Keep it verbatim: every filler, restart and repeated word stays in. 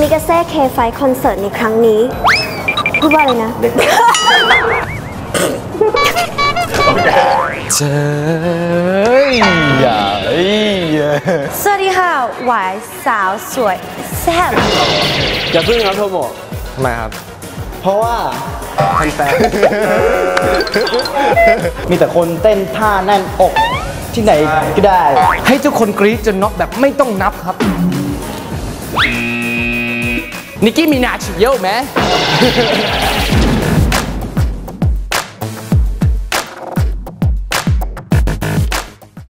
มิกาเซ่เคไฟคอนเสิร์ตในครั้งนี้พูดว่าอะไรนะเจ้ยใหญ่สวัสดีค่ะหวายสาวสวยแซ่บอย่าพึ่งครับโทโมะทำไมครับเพราะว่าทันแฟนมีแต่คนเต้นท่าแน่นอกที่ไหนก็ได้ให้ทุกคนกรี๊ดจนน็อกแบบไม่ต้องนับครับนิกกี้มีนาชิเยลไหม